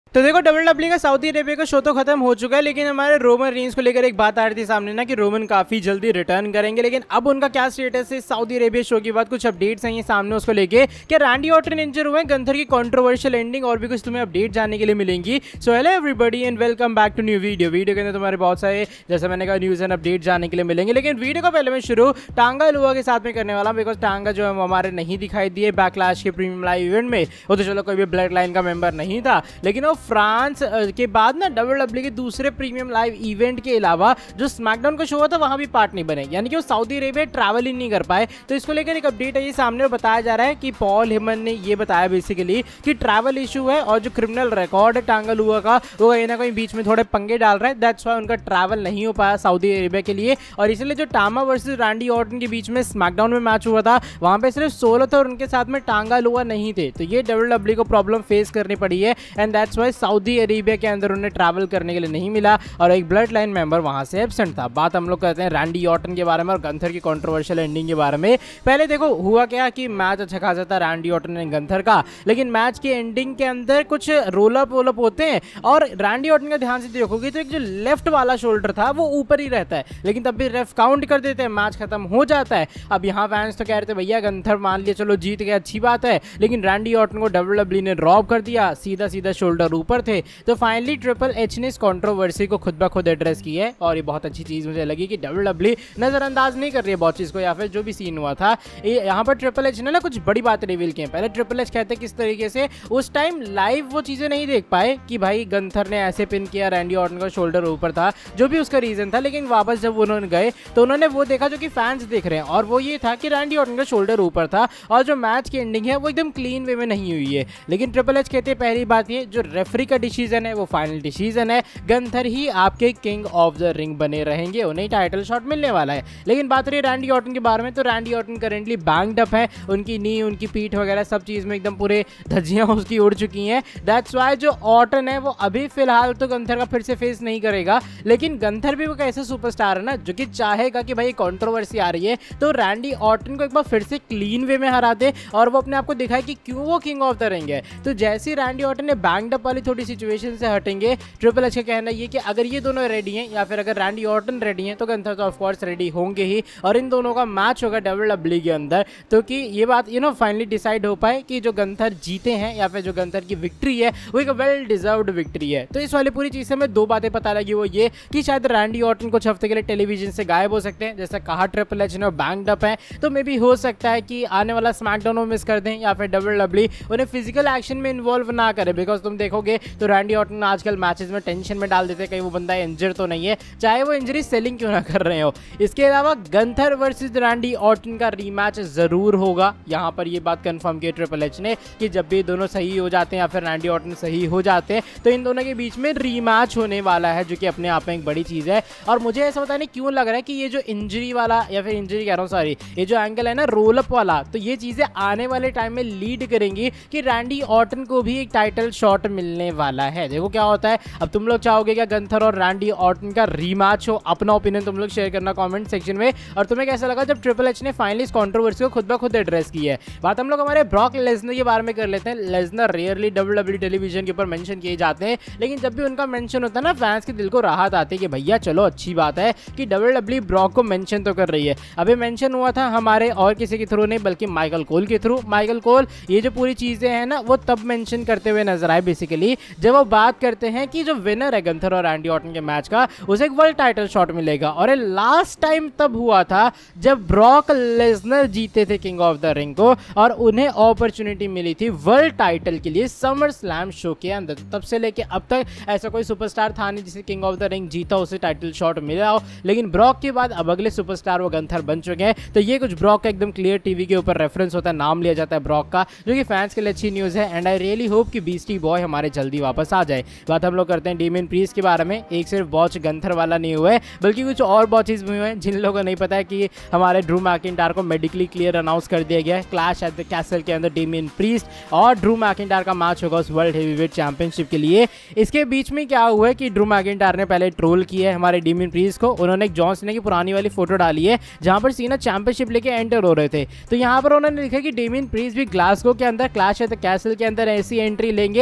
तो देखो डब्ल्यूडब्ल्यूई का सऊदी अरेबिया का शो तो खत्म हो चुका है, लेकिन हमारे रोमन रेंज को लेकर एक बात आ रही थी सामने ना कि रोमन काफी जल्दी रिटर्न करेंगे। लेकिन अब उनका क्या स्टेटस है सऊदी अरेबिया शो के बाद? कुछ अपडेट्स हैं ये सामने उसको लेके कि रैंडी ऑर्टन इंजर हुए, गंथर की कंट्रोवर्शियल एंडिंग और भी कुछ तुम्हें अपडेट जानने के लिए मिलेंगी। So hello everybody and welcome back to new video के अंदर तुम्हारे बहुत सारे, जैसे मैंने कहा, न्यूज एंड अपडेट जानने के लिए मिलेंगे। लेकिन वीडियो को पहले मैं शुरू टांगा लुआ के साथ में करने वाला, बिकॉज टांगा जो है वो हमारे नहीं दिखाई दिए बैकलैश के प्रीमियम लाइव इवेंट में। वो तो चलो कोई भी ब्लड लाइन का मेंबर नहीं था, लेकिन वो फ्रांस के बाद ना डब्ल्यूडब्ल्यूई के दूसरे प्रीमियम लाइव इवेंट के अलावा जो स्मैकडाउन का शो हुआ था वहां भी पार्ट नहीं बने, यानी कि वो सऊदी अरेबिया ट्रैवल ही नहीं कर पाए। तो इसको लेकर एक अपडेट है ये सामने, बताया जा रहा है कि पॉल हेमन ने ये बताया बेसिकली कि ट्रैवल इशू है और जो क्रिमिनल रिकॉर्ड है टांगा लुआ का वो कहीं ना कहीं बीच में थोड़े पंगे डाल रहा है। दैट्स व्हाई उनका ट्रैवल नहीं हो पाया सऊदी अरेबिया के लिए। और इसलिए जो टामा वर्सेस रैंडी ऑर्टन के बीच में स्मैकडाउन में मैच हुआ था वहां पे सिर्फ 16 थे और उनके साथ में टांगा लुआ नहीं थे। तो ये डब्ल्यूडब्ल्यूई को प्रॉब्लम फेस करनी पड़ी है and that's why Saudi Arabia के अंदर उन्हें ट्रैवल करने के लिए नहीं मिला और एक ब्लड लाइन मेंबर वहां से एब्सेंट था। बात हम लोग करते हैं रैंडी ऑर्टन के बारे में और गंथर की कंट्रोवर्शियल एंडिंग के बारे में। पहले देखो हुआ क्या कि मैच अच्छा खासा था रैंडी ऑर्टन एंड गंथर का, लेकिन मैच की एंडिंग के अंदर कुछ रोल अप होते हैं और रैंडी ऑर्टन का ध्यान से देखोगे तो एक जो लेफ्ट वाला शोल्डर था वो ऊपर ही रहता है, लेकिन तब भी रेफ काउंट कर देते हैं, मैच खत्म हो जाता है। अब यहाँ फैंस तो कह रहे थे भैया गंथर मान लिया चलो जीत गया, अच्छी बात है, लेकिन रैंडी ऑर्टन को डब्ल्यूडब्ल्यूई ने ड्रॉप कर दिया, सीधा सीधा शोल्डर ऊपर थे। तो फाइनली ट्रिपल एच ने इस कंट्रोवर्सी को खुद ब खुद एड्रेस की है और ये बहुत अच्छी चीज मुझे लगी कि डब्ल्यूडब्ल्यूई नजरअंदाज नहीं कर रही है बहुत चीज को, या फिर जो भी सीन हुआ था यहाँ पर ट्रिपल एच ने ना कुछ बड़ी बात रिवील की है। पहले ट्रिपल एच कहते किस तरीके से उस टाइम लाइव वो चीजें नहीं देख पाए कि भाई गंथर ने ऐसे पिन किया, रैंडी ऑर्टन का शोल्डर ऊपर था, जो भी उसका रीजन था, लेकिन वापस जब उन्होंने गए तो उन्होंने वो देखा जो कि फैंस देख रहे हैं और वो ये था कि रैंडी ऑर्टन का शोल्डर ऊपर था और जो मैच की एंडिंग है वो एकदम क्लीन वे में नहीं हुई है। लेकिन ट्रिपल एच कहते हैं पहली बात ये जो रेफरी का डिसीजन है वो फाइनल डिसीजन है, गंथर ही आपके किंग ऑफ द रिंग बने रहेंगे, उन्हें टाइटल शॉट मिलने वाला है। लेकिन बात रही रैंडी ऑर्टन के बारे में, तो Randy Orton currently banged up है, उनकी नी, उनकी पीठ वगैरह सब चीज में एकदम पूरे धज्जियां उसकी उड़ चुकी हैं। दैट्स व्हाई जो ऑर्टन है वो अभी फिलहाल तो गंथर का फिर से फेस नहीं करेगा, लेकिन गंथर भी वो कैसे सुपरस्टार है ना जो कि चाहेगा कि भाई कंट्रोवर्सी आ रही है तो रैंडी ऑर्टन को एक बार फिर से क्लीन वे में हरा दे और वो अपने आप को दिखाए कि क्यों वो किंग ऑफ द रिंग है। तो जैसे ही रैंडी ऑर्टन ने बैंक्ड अप वाली थोड़ी सिचुएशन से हटेंगे, ट्रिपल एच का कहना ये कि अगर ये दोनों रेडी हैं या फिर अगर रैंडी ऑर्टन रेडी हैं तो गंथर तो ऑफ कोर्स रेडी होंगे ही और इन दोनों का मैच होगा डब्ल्यूडब्ल्यूई के अंदर। तो कि ये बात फाइनली डिसाइड हो पाए कि जो गंथर जीते हैं या फिर जो गंथर की विक्ट्री है वो एक वेल डिजर्व्ड विक्ट्री है। तो इस वाली पूरी चीज से हमें दो बातें पता लगी, वो ये कि शायद रैंडी ऑर्टन कुछ हफ्ते के लिए टेलीविजन से गायब हो सकते हैं, जैसा कहा ट्रिपल एच ने बैंक्ड अप है, तो मे भी हो सकता है कि आने वाला स्मैकडाउन में मिस कर दें या फिर डब्ल्यूडब्ल्यूई उन्हें फिजिकल एक्शन में इन्वॉल्व ना करे। बिकॉज तुम देखोगे तो रैंडी ऑर्टन आजकल मैचेस में टेंशन में डाल देते हैं कहीं वो बंदा इंजर तो नहीं है, चाहे वो इंजरी सेलिंग क्यों ना कर रहे हो। इसके अलावा गंथर वर्सेस रैंडी ऑर्टन का रीमैच जरूर होगा, यहाँ पर ये बात कंफर्म की ट्रिपल एच ने कि जब भी दोनों सही हो जाते हैं या फिर रैंडी ऑर्टन सही हो जाते हैं तो इन दोनों के बीच में रीमैच होने वाला है, जो कि अपने आप में एक बड़ी चीज है। और मुझे ऐसा पता नहीं क्यों लग रहा है कि ये जो इंजरी वाला या फिर इंजरी कह रहा हूँ सॉरी, ये जो एंगल है ना रोल अप वाला, तो ये चीजें आने वाले टाइम में लीड करेंगी कि रैंडी ऑर्टन को भी एक टाइटल शॉट मिलने वाला है। देखो क्या होता है। अब तुम लोग चाहोगे क्या गंथर और रैंडी ऑर्टन का रीमैच हो? अपना ओपिनियन तुम लोग शेयर करना कमेंट सेक्शन में। और तुम्हें कैसा लगा जब ट्रिपल एच ने फाइनली इस कंट्रोवर्सी को खुद ब खुद एड्रेस की है? बात हम लोग हमारे ब्रॉक लेसनर के बारे में कर लेते हैं। लेसनर रेयरली डब्ल्यूडब्ल्यूई टेलीविजन के ऊपर मेंशन किए जाते हैं, लेकिन जब भी उनका मेंशन होता है ना फैंस के दिल को राहत आती है कि भैया चलो अच्छी बात है कि डब्ल्यूडब्ल्यूई ब्रॉक को मेंशन तो कर रही है। अभी मेंशन हुआ था हमारे और किसी के थ्रू नहीं बल्कि माइकल कोल के थ्रू। माइकल कोल ये जो पूरी चीजें हैं ना वो तब मेंशन करते हुए नजर आए बेसिकली जब वो बात करते हैं कि जो विनर है गंथर और रैंडी ऑर्टन के मैच का उसे एक वर्ल्ड टाइटल शॉट मिलेगा। और ये लास्ट टाइम तब हुआ था जब ब्रॉक लेसनर जीते थे किंग ऑफ द रिंग को और उन्हें अपॉर्चुनिटी मिली थी वर्ल्ड टाइटल के लिए समर स्लैम शो के अंदर। तब से लेके अब तक ऐसा कोई सुपरस्टार था नहीं जिसे किंग ऑफ द रिंग जीता उसे टाइटल शॉट मिला हो, लेकिन ब्रॉक के बाद अब अगले सुपरस्टार वो गंथर बन चुके हैं। तो ये कुछ ब्रॉक का एकदम क्लियर टीवी के ऊपर रेफरेंस होता है, नाम लिया जाता है ब्रॉक का, जो कि फैंस के लिए अच्छी न्यूज़ है एंड आई रियली होप कि बीस्टी बॉय हमारे जल्दी वापस आ जाए। बात हम लोग करते हैं डेमियन प्रीस्ट के बारे में। एक सिर्फ बॉच गंथर वाला नहीं हुआ है बल्कि कुछ और बॉचेस भी हुए हैं जिन लोगों को नहीं पता है कि हमारे ड्रू मैकिंटायर को मेडिकली क्लियर अनाउंस कर दिया गया है। क्लैश एट द कैसल के अंदर डेमियन प्रीस्ट और ड्रू मैकिंटायर का मैच होगा उस वर्ल्ड हेवीवेट चैंपियनशिप के लिए। इसके बीच में क्या हुआ है कि ड्रू मैकिंटायर ने पहले ट्रोल किया है हमारे डेमियन प्रीस्ट को। उन्होंने एक जॉन सीना की पुरानी वाली फोटो डाली है जहां पर सीना चैंपियनशिप लेके एंटर हो रहे थे। तो यहां पर उन्होंने लिखा कि डेमियन प्रीस्ट भी ग्लासगो के अंदर क्लैश एट द कैसल के अंदर ऐसी एंट्री लेंगे, लेकिन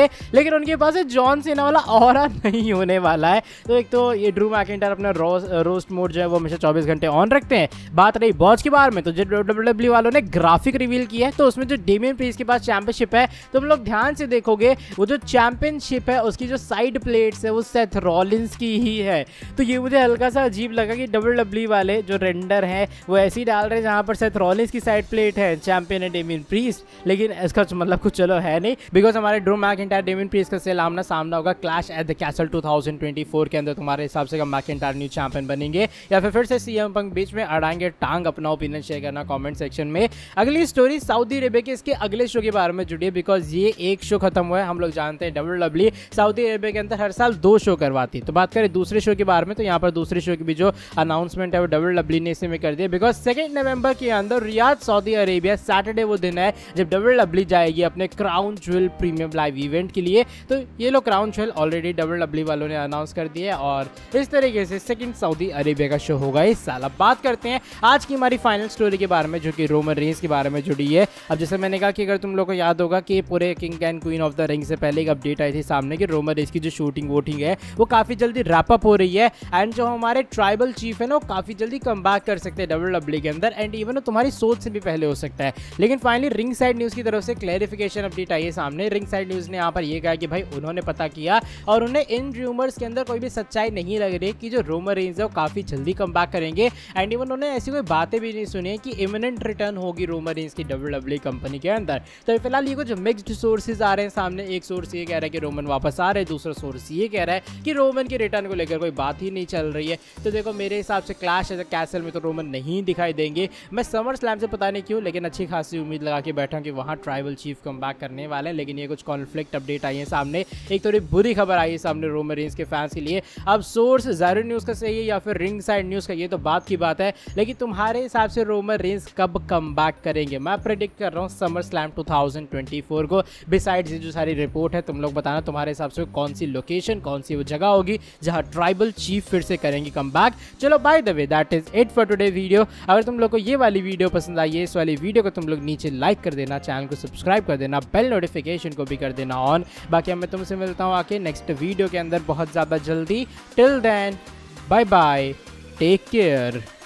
लेकिन उनके पास जॉन सीना वाला ऑरा नहीं होने वाला है। तो एक तो ये ड्रू मैकिंटायर अपना रोस्ट मोड जो है वो हमेशा 24 घंटे ऑन रखते हैं। बात रही बॉस के बारे में, तो जो WWE वालों ने ग्राफिक रिवील किया है तो उसमें जो डेमियन प्रीस्ट के पास चैंपियनशिप है, तुम लोग ध्यान से देखोगे वो जो चैंपियनशिप है उसकी जो साइड प्लेट्स है वो सेथ रॉलिंस की ही है। तो ये मुझे हल्का सा अजीब लगा कि WWE वाले जो रेंडर है वो ऐसे ही डाल रहे हैं जहां पर सेथ रॉलिंस की साइड प्लेट है, चैंपियन है डेमियन प्रीस्ट, लेकिन इसका मतलब कुछ चलो है नहीं, बिकॉज हमारे ड्रू मैकिंटायर डेमियन प्रीस्ट का सेल आमना सामना होगा क्लैश एट द कैसल 2024 के अंदर। तुम्हारे हिसाब से मैकिंटायर न्यू चैंपियन बनेंगे या फिर से सीएम पंक बीच में अड़ाएंगे टांग? अपना ओपिनियन शेयर करना कमेंट सेक्शन में। अगली स्टोरी सऊदी अरेबिया के इसके अगले शो के बारे में जुड़ी है, बिकॉज ये एक शो खत्म हुआ है। हम लोग जानते हैं WWE सऊदी अरेबिया के अंदर हर साल 2 शो करवाती है। तो बात करें दूसरे शो के बारे में, तो यहाँ पर दूसरे शो की भी जो अनाउंसमेंट है वो WWE ने इसी में कर दिया, बिकॉज 2 नवंबर के अंदर रियाद सऊदी अरेबिया सैटरडे वो दिन है जब WWE जाएगी अपने Crown Jewel premium live event के लिए। तो ये लोग क्राउन ज्वेल ऑलरेडी WWE वालों ने अनाउंस कर दिया है और इस तरीके से सेकंड सऊदी अरेबिया का शो होगा इस साल। अब बात करते हैं आज की हमारी फाइनल स्टोरी के बारे में, जो कि रोमन रेंस के बारे में जुड़ी है। अब जैसे मैंने कहा कि अगर तुम लोग को याद होगा कि पूरे king and queen of the ring से पहले एक अपडेट आई थी सामने कि रोमन रेंस की जो शूटिंग वोटिंग है वो काफी जल्दी रैप अप हो रही है एंड जो हमारे ट्राइबल चीफ है ना वो काफी जल्दी कम बैक कर सकते हैं WWE के अंदर एंड इवन तुम्हारी सोच से भी पहले हो सकता है। लेकिन फाइनली रिंग साइड न्यूज की तरफ से क्लैरिफिकेशन अपडेट आई है सामने। रिंग साइड न्यूज ने यहाँ पर ये कहा कि भाई उन्होंने पता किया और उन्हें इन रूमर्स के अंदर कोई भी सच्चाई नहीं लग रही कि जो रोमन रेंस है वो काफी जल्दी कम बैक करेंगे एंड इवन उन्होंने ऐसी कोई बातें भी नहीं सुनी है कि इमिनेंट रिटर्न होगी रोमन रेंस की WWE कंपनी के अंदर। तो फिलहाल ये कुछ मिक्स्ड सोर्सेज आ रहे हैं सामने। एक सोर्स ये कह रहा है कि रोमन वापस आ रहे हैं, दूसरा सोर्स ये कह रहा है कि रोमन के रिटर्न को लेकर कोई बात ही नहीं चल रही है। तो देखो मेरे हिसाब से क्लैश एट द कैसल में तो रोमन नहीं दिखाई देंगे। मैं समर स्लैम से पता नहीं क्यों लेकिन अच्छी खासी उम्मीद लगा के बैठा कि वहाँ ट्राइबल चीफ कम बैक करने वाले हैं, लेकिन ये कुछ कॉन्फ्लिक्ट अपडेट आई है सामने। एक थोड़ी बुरी खबर आई है सामने रोमन रेंस के फैंस के लिए। अब सोर्स ज़ायरो न्यूज़ का सही है या फिर रिंग साइड न्यूज़ का, ये तो बात की बात है, लेकिन तुम्हारे हिसाब से रोमन रेंस कब कम बैक करेंगे? मैं प्रेडिक्ट कर रहा हूँ समर स्लैम 2024 को। बिसाइड्स ये जो सारी रिपोर्ट है तुम लोग बताना तुम्हारे हिसाब से कौन सी लोकेशन, कौन सी वो जगह होगी जहाँ ट्राइबल चीफ फिर से करेंगे कम बैक। चलो by the way that is it for today video. अगर तुम लोग को ये वाली वीडियो पसंद आई है, इस वाली वीडियो को तुम लोग नीचे लाइक कर देना, चैनल को सब्सक्राइब कर देना, बेल नोटिफिकेशन को भी कर देना ऑन। बाकी मैं तुमसे मिलता हूँ आके नेक्स्ट वीडियो के अंदर बहुत ज़्यादा जल्दी। Till then bye bye, take care.